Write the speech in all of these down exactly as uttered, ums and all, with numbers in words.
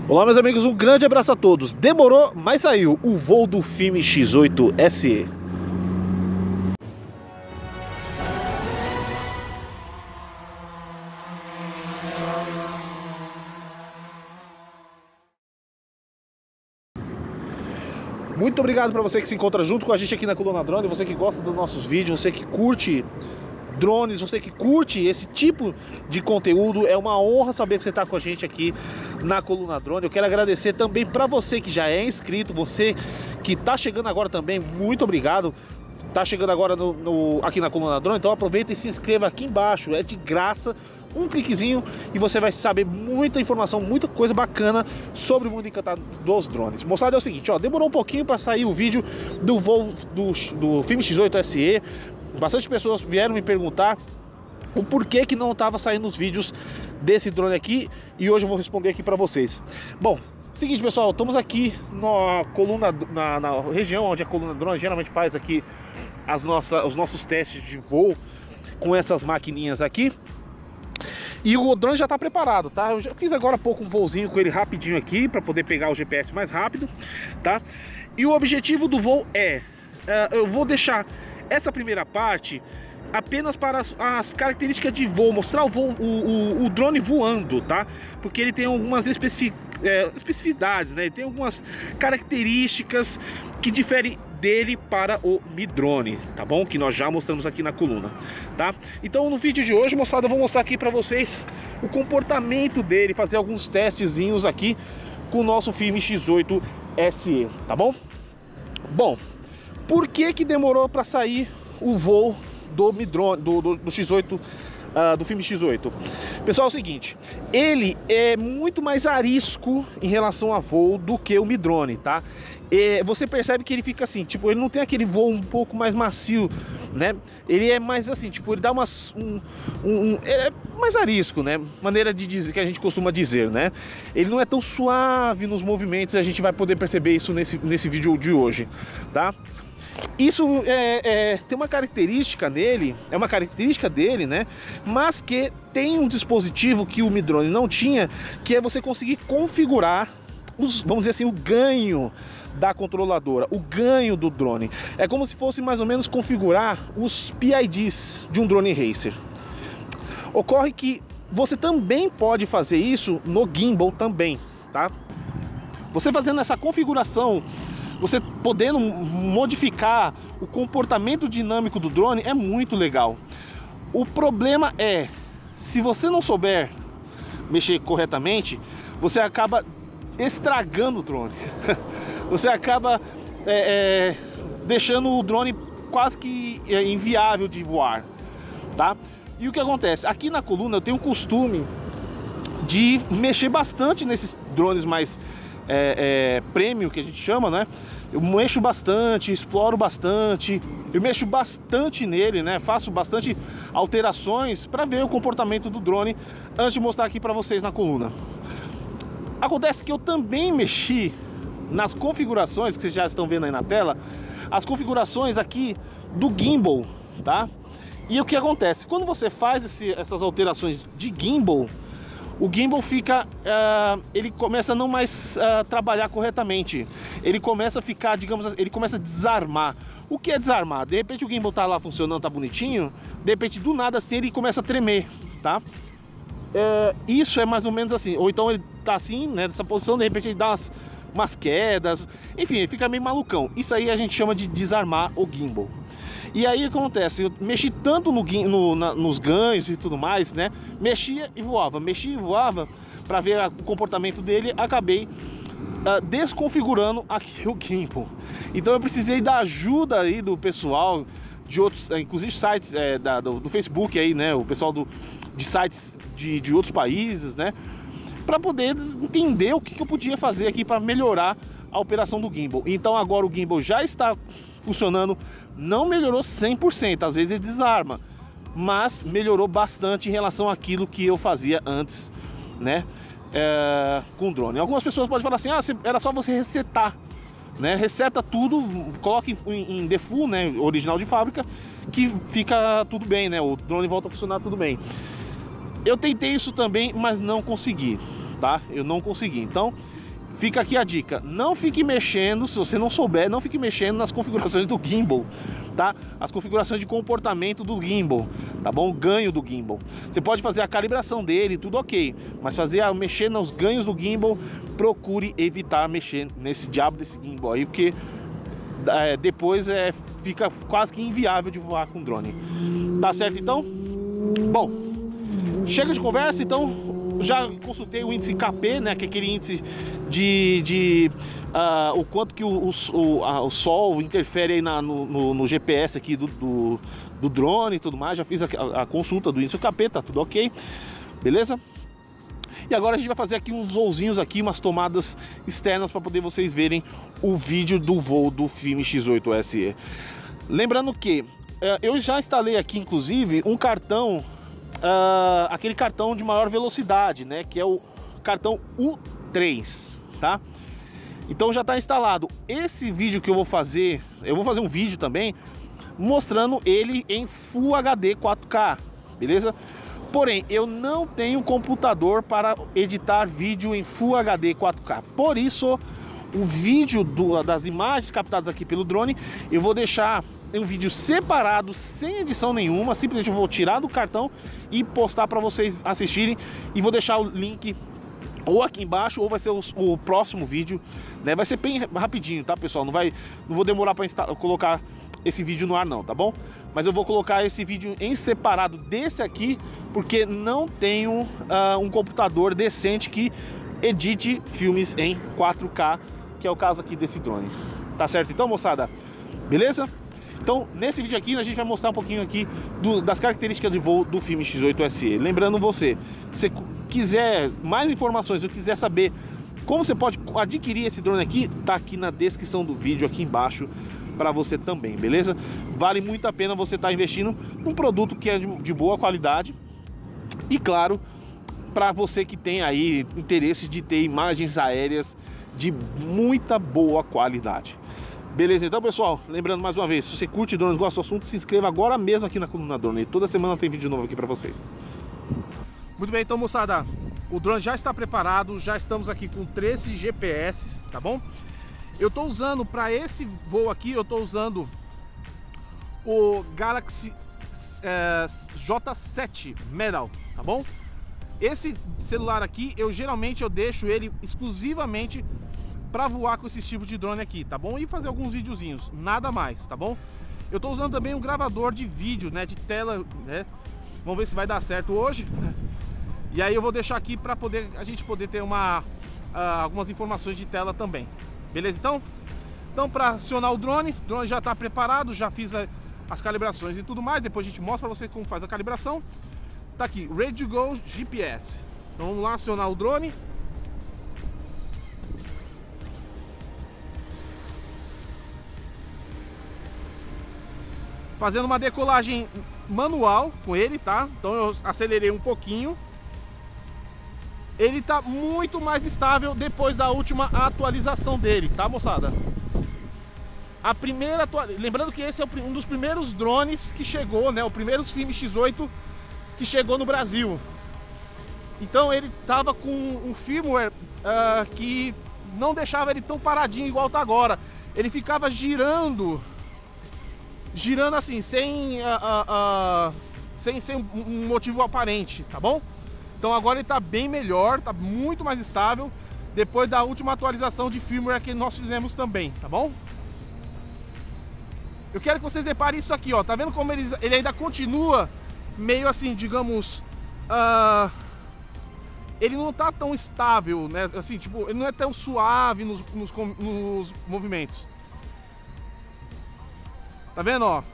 Olá meus amigos, um grande abraço a todos. Demorou, mas saiu o voo do filme X oito S E. Muito obrigado para você que se encontra junto com a gente aqui na Coluna Drone, você que gosta dos nossos vídeos, você que curte drones, você que curte esse tipo de conteúdo. É uma honra saber que você está com a gente aqui na Coluna Drone. Eu quero agradecer também para você que já é inscrito, você que está chegando agora também, muito obrigado. Tá chegando agora no, no, aqui na Coluna Drone, então aproveita e se inscreva aqui embaixo, é de graça, um cliquezinho e você vai saber muita informação, muita coisa bacana sobre o mundo encantado dos drones. Moçada, é o seguinte, ó, demorou um pouquinho para sair o vídeo do voo do, do filme X oito S E. Bastante pessoas vieram me perguntar o porquê que não estava saindo os vídeos desse drone aqui e hoje eu vou responder aqui para vocês. Bom, seguinte pessoal, estamos aqui na coluna, na, na região onde a Coluna Drone geralmente faz aqui as nossas, os nossos testes de voo com essas maquininhas aqui. E o drone já está preparado, tá? Eu já fiz agora há pouco um voozinho com ele rapidinho aqui para poder pegar o G P S mais rápido, tá? E o objetivo do voo é, uh, eu vou deixar essa primeira parte apenas para as, as características de voo, mostrar o, voo, o, o, o drone voando, tá? Porque ele tem algumas especific, é, especificidades, né? Ele tem algumas características que diferem dele para o Mi Drone, tá bom? Que nós já mostramos aqui na coluna, tá? Então no vídeo de hoje, moçada, eu vou mostrar aqui para vocês o comportamento dele, fazer alguns testezinhos aqui com o nosso filme X oito S E, tá bom? Bom, por que que demorou para sair o voo do Mi Drone, do, do, do X oito, uh, do filme X oito? Pessoal, é o seguinte, ele é muito mais arisco em relação a voo do que o Mi Drone, tá? E você percebe que ele fica assim, tipo, ele não tem aquele voo um pouco mais macio, né? Ele é mais assim, tipo, ele dá umas um, um, ele é mais arisco, né? Maneira de dizer, que a gente costuma dizer, né? Ele não é tão suave nos movimentos, a gente vai poder perceber isso nesse, nesse vídeo de hoje, tá? Isso é, é, tem uma característica nele, é uma característica dele, né? Mas que tem um dispositivo que o Mi Drone não tinha, que é você conseguir configurar os, vamos dizer assim, o ganho da controladora, o ganho do drone. É como se fosse mais ou menos configurar os P I Ds de um drone racer. Ocorre que você também pode fazer isso no gimbal também, tá? Você fazendo essa configuração, você podendo modificar o comportamento dinâmico do drone, é muito legal. O problema é, se você não souber mexer corretamente, você acaba estragando o drone. Você acaba é, é, deixando o drone quase que inviável de voar, tá? E o que acontece? Aqui na coluna eu tenho o costume de mexer bastante nesses drones mais é, é, premium, que a gente chama, né? Eu mexo bastante, exploro bastante, eu mexo bastante nele, né? Faço bastante alterações para ver o comportamento do drone antes de mostrar aqui para vocês na coluna. Acontece que eu também mexi nas configurações que vocês já estão vendo aí na tela, as configurações aqui do gimbal, tá? E o que acontece? Quando você faz esse, essas alterações de gimbal, o gimbal fica, uh, ele começa a não mais uh, trabalhar corretamente. Ele começa a ficar, digamos, ele começa a desarmar. O que é desarmar? De repente o gimbal tá lá funcionando, tá bonitinho, de repente do nada assim ele começa a tremer, tá? Uh, isso é mais ou menos assim, ou então ele tá assim, né, nessa posição, de repente ele dá umas, umas quedas, enfim, ele fica meio malucão. Isso aí a gente chama de desarmar o gimbal. E aí o que acontece? Eu mexi tanto no, no, na, nos ganhos e tudo mais, né? Mexia e voava, mexia e voava para ver a, o comportamento dele. Acabei uh, desconfigurando aqui o gimbal. Então eu precisei da ajuda aí do pessoal de outros, inclusive sites é, da, do, do Facebook aí, né? O pessoal do, de sites de, de outros países, né? Para poder entender o que, que eu podia fazer aqui para melhorar a operação do gimbal. Então agora o gimbal já está funcionando, não melhorou cem por cento, às vezes ele desarma, mas melhorou bastante em relação àquilo que eu fazia antes, né, é, com o drone. Algumas pessoas podem falar assim, ah, era só você resetar, né, reseta tudo, coloca em, em default, né, original de fábrica, que fica tudo bem, né, o drone volta a funcionar tudo bem. Eu tentei isso também, mas não consegui. tá? Eu não consegui. Então, fica aqui a dica. Não fique mexendo, se você não souber, não fique mexendo nas configurações do gimbal, tá? As configurações de comportamento do gimbal, tá bom? O ganho do gimbal. Você pode fazer a calibração dele, tudo ok. Mas fazer a, mexer nos ganhos do gimbal, procure evitar mexer nesse diabo desse gimbal aí, porque é, depois é, fica quase que inviável de voar com drone. Tá certo então? Bom, chega de conversa, então. Já consultei o índice K P, né, que é aquele índice de, de uh, o quanto que o, o, a, o sol interfere aí na, no, no, no G P S aqui do, do, do drone e tudo mais. Já fiz a, a consulta do índice K P, tá tudo ok, beleza? E agora a gente vai fazer aqui uns voozinhos aqui, umas tomadas externas para poder vocês verem o vídeo do voo do Film X oito S E. Lembrando que uh, eu já instalei aqui, inclusive, um cartão. Uh, aquele cartão de maior velocidade, né, que é o cartão U três, tá? Então já está instalado. Esse vídeo que eu vou fazer, eu vou fazer um vídeo também mostrando ele em Full H D quatro K, beleza? Porém, eu não tenho computador para editar vídeo em Full H D quatro K. Por isso, o vídeo do, das imagens captadas aqui pelo drone, eu vou deixar um vídeo separado, sem edição nenhuma. Simplesmente eu vou tirar do cartão e postar para vocês assistirem. E vou deixar o link ou aqui embaixo, ou vai ser o, o próximo vídeo, né? Vai ser bem rapidinho, tá, pessoal? Não vai, não vou demorar para colocar esse vídeo no ar não, tá bom? Mas eu vou colocar esse vídeo em separado desse aqui, porque não tenho uh, um computador decente que edite filmes em quatro K, que é o caso aqui desse drone. Tá certo então, moçada? Beleza? Então, nesse vídeo aqui, a gente vai mostrar um pouquinho aqui do, das características de voo do Film X oito S E. Lembrando você, se você quiser mais informações, ou quiser saber como você pode adquirir esse drone aqui, tá aqui na descrição do vídeo, aqui embaixo, para você também, beleza? Vale muito a pena você estar tá investindo num produto que é de, de boa qualidade. E claro, para você que tem aí interesse de ter imagens aéreas de muita boa qualidade. Beleza, então pessoal, lembrando mais uma vez, se você curte drones, gosta do assunto, se inscreva agora mesmo aqui na Coluna Drone. Toda semana tem vídeo novo aqui pra vocês. Muito bem, então moçada, o drone já está preparado, já estamos aqui com treze G P S, tá bom? Eu tô usando, para esse voo aqui, eu tô usando o Galaxy é, J sete Metal, tá bom? Esse celular aqui, eu geralmente eu deixo ele exclusivamente para voar com esse tipo de drone aqui, tá bom? E fazer alguns videozinhos, nada mais, tá bom? Eu tô usando também um gravador de vídeo, né, de tela, né? Vamos ver se vai dar certo hoje. E aí eu vou deixar aqui para poder a gente poder ter uma uh, algumas informações de tela também. Beleza então? Então, para acionar o drone, o drone já está preparado, já fiz a, as calibrações e tudo mais. Depois a gente mostra para você como faz a calibração. Tá aqui, Ready to Go G P S. Então vamos lá acionar o drone. Fazendo uma decolagem manual com ele, tá? Então eu acelerei um pouquinho. Ele tá muito mais estável depois da última atualização dele, tá, moçada? A primeira atualização... Lembrando que esse é um dos primeiros drones que chegou, né? O primeiro Film X oito que chegou no Brasil. Então ele tava com um firmware uh, que não deixava ele tão paradinho igual tá agora. Ele ficava girando... girando assim, sem, uh, uh, uh, sem, sem um motivo aparente, tá bom? Então agora ele tá bem melhor, tá muito mais estável, depois da última atualização de firmware que nós fizemos também, tá bom? Eu quero que vocês reparem isso aqui, ó, tá vendo como ele, ele ainda continua meio assim, digamos, uh, ele não tá tão estável, né, assim, tipo, ele não é tão suave nos, nos, nos movimentos. Tá vendo, ó?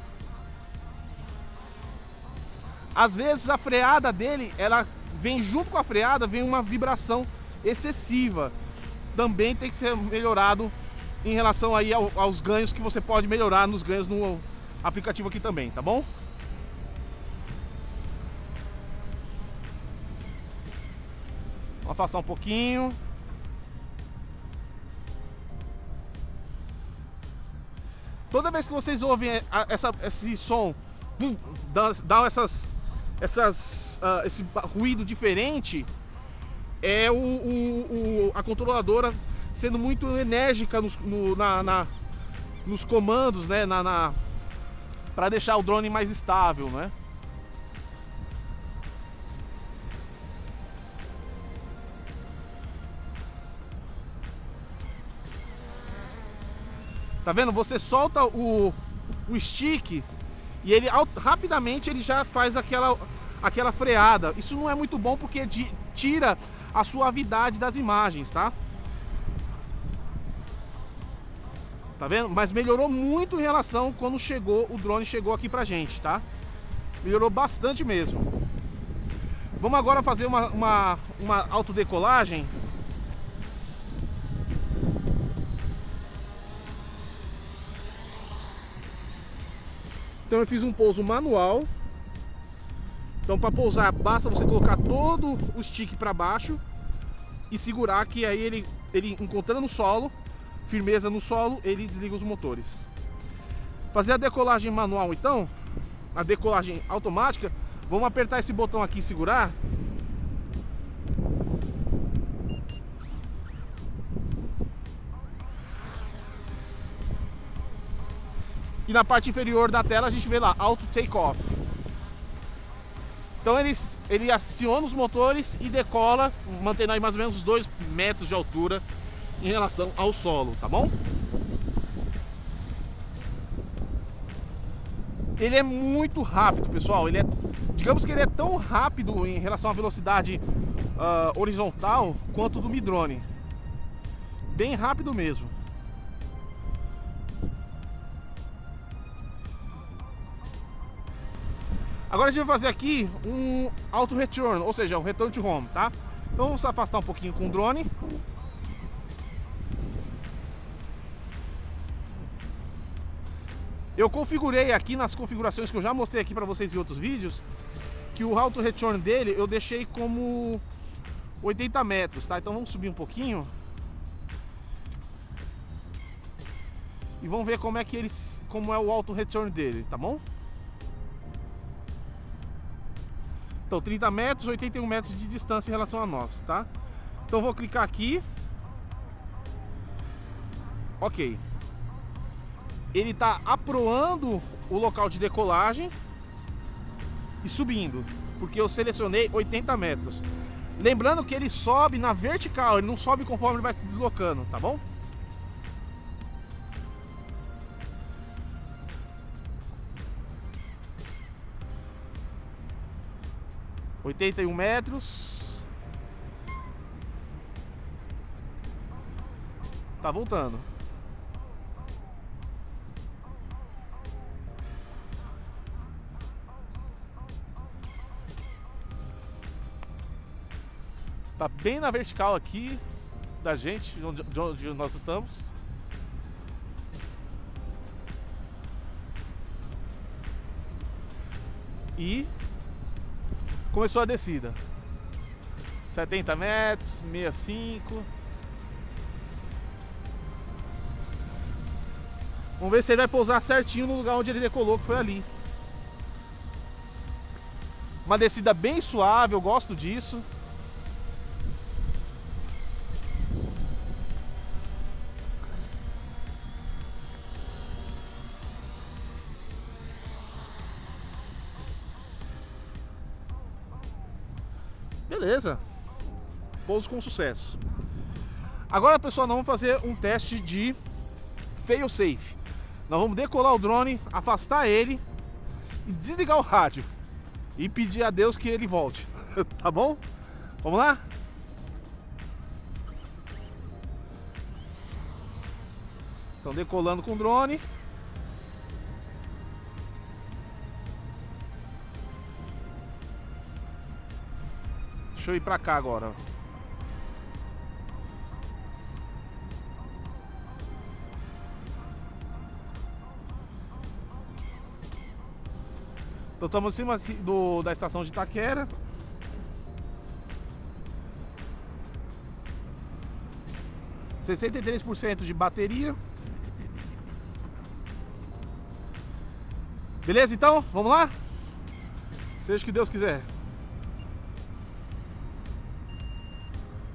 Às vezes a freada dele, ela vem junto com a freada, vem uma vibração excessiva. Também tem que ser melhorado em relação aí ao, aos ganhos, que você pode melhorar nos ganhos no aplicativo aqui também, tá bom? Vou afastar um pouquinho. Toda vez que vocês ouvem essa, esse som, dá, dá essas, essas, uh, esse ruído diferente, é o, o, o, a controladora sendo muito enérgica nos, no, na, na, nos comandos, né, na, na, para deixar o drone mais estável, né? Tá vendo? Você solta o, o stick e ele rapidamente ele já faz aquela, aquela freada. Isso não é muito bom porque de, tira a suavidade das imagens, tá? Tá vendo? Mas melhorou muito em relação quando chegou, o drone chegou aqui pra gente, tá? Melhorou bastante mesmo. Vamos agora fazer uma, uma, uma autodecolagem. Então eu fiz um pouso manual. Então para pousar basta você colocar todo o stick para baixo e segurar, que aí ele, ele encontrando o solo, firmeza no solo, ele desliga os motores. Fazer a decolagem manual então, a decolagem automática, vamos apertar esse botão aqui e segurar. E na parte inferior da tela a gente vê lá, Auto Takeoff. Então ele, ele aciona os motores e decola, mantendo aí mais ou menos os dois metros de altura em relação ao solo, tá bom? Ele é muito rápido, pessoal. Ele é, digamos que ele é tão rápido em relação à velocidade uh, horizontal quanto do Mi Drone. Bem rápido mesmo. Agora a gente vai fazer aqui um auto return, ou seja, um return to home, tá? Então vamos afastar um pouquinho com o drone. Eu configurei aqui nas configurações que eu já mostrei aqui para vocês em outros vídeos, que o auto return dele eu deixei como oitenta metros, tá? Então vamos subir um pouquinho e vamos ver como é que ele, como é o auto return dele, tá bom? Então trinta metros, oitenta e um metros de distância em relação a nós, tá? Então vou clicar aqui. Ok. Ele está aproando o local de decolagem e subindo, porque eu selecionei oitenta metros. Lembrando que ele sobe na vertical, ele não sobe conforme ele vai se deslocando, tá bom? oitenta e um metros. Tá voltando. Tá bem na vertical aqui da gente, de onde, de onde nós estamos. E começou a descida. setenta metros, sessenta e cinco. Vamos ver se ele vai pousar certinho no lugar onde ele decolou, que foi ali. Uma descida bem suave, eu gosto disso. Beleza, pouso com sucesso. Agora, pessoal, nós vamos fazer um teste de fail safe. Nós vamos decolar o drone, afastar ele e desligar o rádio e pedir a Deus que ele volte. Tá bom? Vamos lá? Então, decolando com o drone. Deixa eu ir pra cá agora. Então estamos em cima do, da estação de Itaquera. sessenta e três por cento de bateria. Beleza, então? Vamos lá? Seja o que Deus quiser.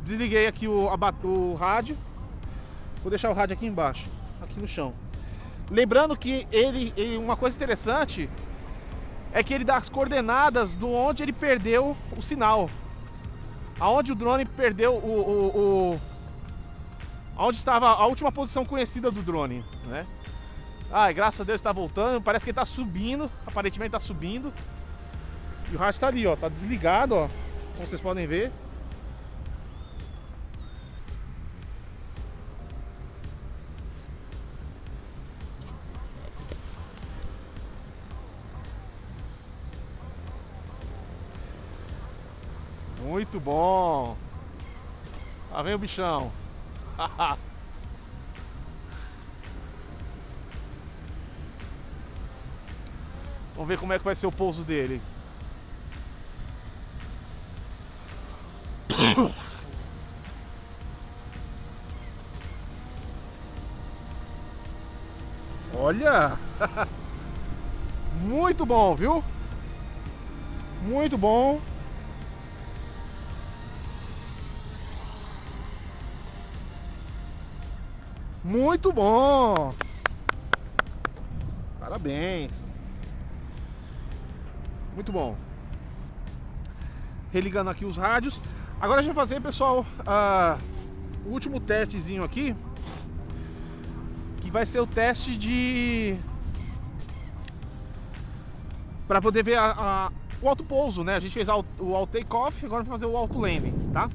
Desliguei aqui o, a, o rádio. Vou deixar o rádio aqui embaixo, aqui no chão. Lembrando que ele, ele, uma coisa interessante é que ele dá as coordenadas do onde ele perdeu o sinal. Aonde o drone perdeu o... o, o onde estava a última posição conhecida do drone, né? Ai, graças a Deus está voltando. Parece que ele está subindo. Aparentemente está subindo. E o rádio está ali, ó. Tá desligado, ó. Como vocês podem ver. Muito bom. Lá vem o bichão. Vamos ver como é que vai ser o pouso dele. Olha! Muito bom, viu? Muito bom. Muito bom! Parabéns! Muito bom. Religando aqui os rádios. Agora a gente vai fazer, pessoal, uh, o último testezinho aqui, que vai ser o teste de... para poder ver a, a, o alto pouso, né? A gente fez o auto take-off, agora vamos fazer o auto landing, tá?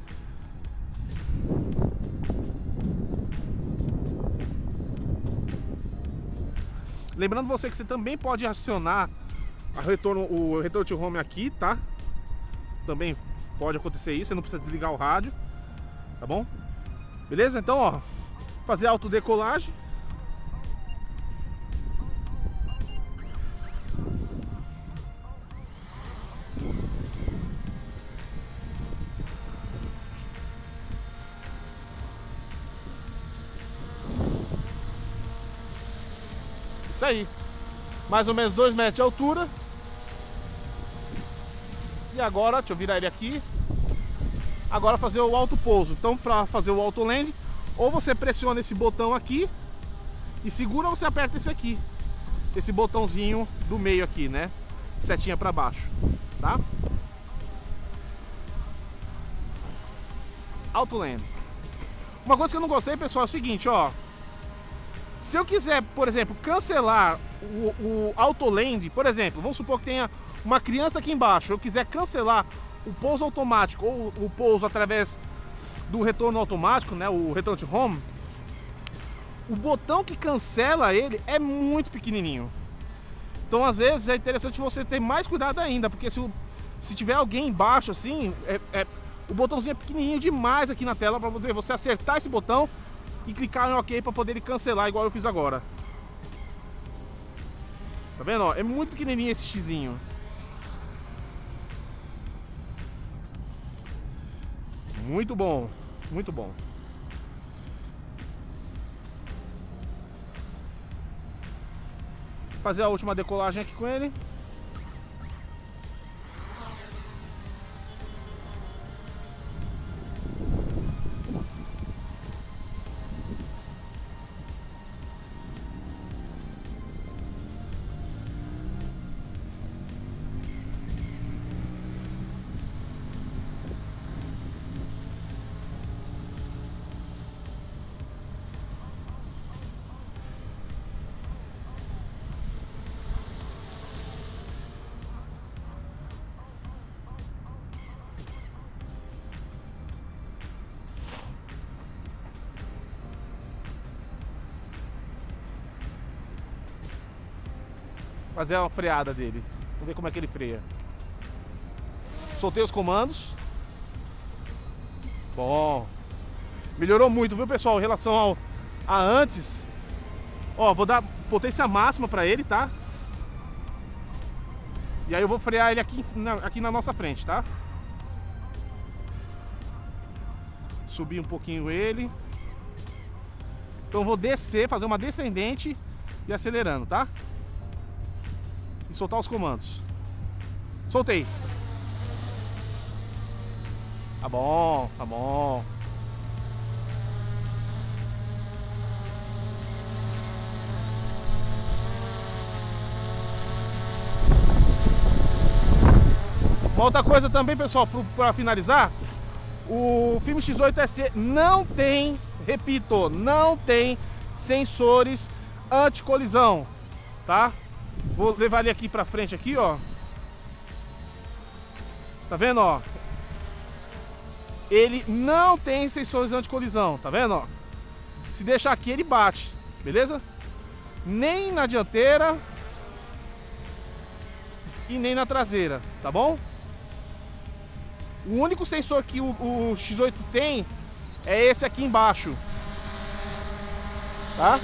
Lembrando você que você também pode acionar a retorno, o retorno to home aqui, tá? Também pode acontecer isso, você não precisa desligar o rádio, tá bom? Beleza? Então, ó, fazer autodecolagem. Isso aí. Mais ou menos dois metros de altura. E agora, deixa eu virar ele aqui. Agora fazer o alto pouso. Então, para fazer o auto land, ou você pressiona esse botão aqui e segura, ou você aperta esse aqui, esse botãozinho do meio aqui, né? Setinha para baixo, tá? Auto land. Uma coisa que eu não gostei, pessoal, é o seguinte, ó. Se eu quiser, por exemplo, cancelar o, o auto land, por exemplo, vamos supor que tenha uma criança aqui embaixo, eu quiser cancelar o pouso automático ou o pouso através do retorno automático, né, o return to home, o botão que cancela ele é muito pequenininho. Então, às vezes, é interessante você ter mais cuidado ainda, porque se, se tiver alguém embaixo assim, é, é, o botãozinho é pequenininho demais aqui na tela para você, você acertar esse botão e clicar em OK para poder cancelar, igual eu fiz agora. Tá vendo? Ó, é muito pequenininho esse xizinho. Muito bom, muito bom. Fazer a última decolagem aqui com ele. Fazer uma freada dele. Vamos ver como é que ele freia. Soltei os comandos. Bom. Melhorou muito, viu, pessoal? Em relação ao a antes. Ó, vou dar potência máxima pra ele, tá? E aí eu vou frear ele aqui na, aqui na nossa frente, tá? Subir um pouquinho ele. Então eu vou descer, fazer uma descendente e acelerando, tá? E soltar os comandos. Soltei. Tá bom, tá bom. Uma outra coisa também, pessoal, para finalizar, o filme X oito S E não tem, repito, não tem sensores anti-colisão, tá? Vou levar ele aqui pra frente aqui, ó. Tá vendo, ó? Ele não tem sensores anti-colisão, tá vendo, ó? Se deixar aqui, ele bate, beleza? Nem na dianteira e nem na traseira, tá bom? O único sensor que o, o X oito tem é esse aqui embaixo, tá?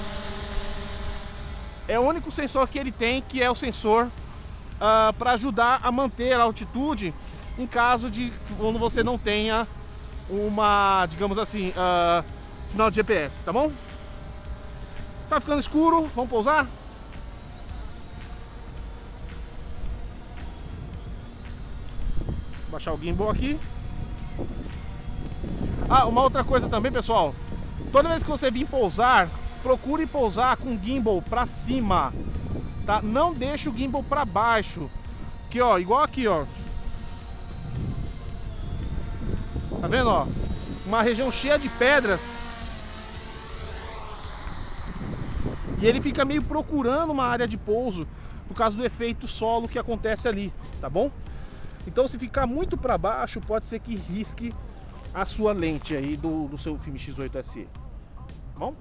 É o único sensor que ele tem, que é o sensor uh, para ajudar a manter a altitude em caso de quando você não tenha uma, digamos assim, uh, sinal de G P S, tá bom? Tá ficando escuro, vamos pousar? Baixar o gimbal aqui. Ah, uma outra coisa também, pessoal. Toda vez que você vir pousar, procure pousar com o gimbal pra cima, tá? Não deixe o gimbal pra baixo. Aqui, ó, igual aqui, ó. Tá vendo, ó? Uma região cheia de pedras. E ele fica meio procurando uma área de pouso por causa do efeito solo que acontece ali, tá bom? Então, se ficar muito para baixo, pode ser que risque a sua lente aí do, do seu filme X oito S E. Tá bom?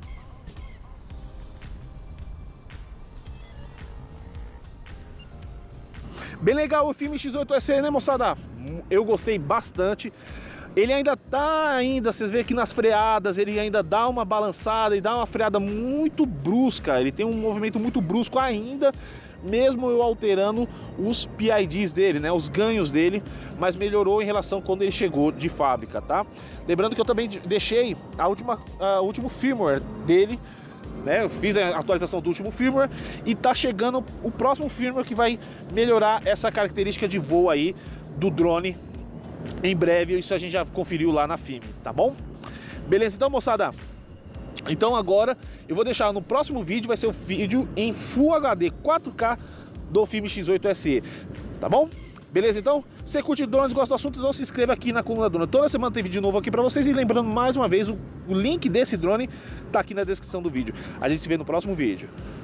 Bem legal o filme X oito S E, né, moçada? Eu gostei bastante. Ele ainda tá, ainda, vocês veem aqui nas freadas, ele ainda dá uma balançada e dá uma freada muito brusca. Ele tem um movimento muito brusco ainda, mesmo eu alterando os P I Ds dele, né, os ganhos dele, mas melhorou em relação quando ele chegou de fábrica, tá? Lembrando que eu também deixei a última, a último firmware dele, né? Eu fiz a atualização do último firmware e tá chegando o próximo firmware que vai melhorar essa característica de voo aí do drone. Em breve, isso a gente já conferiu lá na F I M, tá bom? Beleza, então, moçada? Então agora eu vou deixar no próximo vídeo, vai ser o vídeo em Full H D quatro K do filme X oito S E, tá bom? Beleza, então? Se você curte drones, gosta do assunto, então se inscreva aqui na Coluna Drone. Toda semana tem vídeo novo aqui pra vocês. E lembrando mais uma vez, o, o link desse drone tá aqui na descrição do vídeo. A gente se vê no próximo vídeo.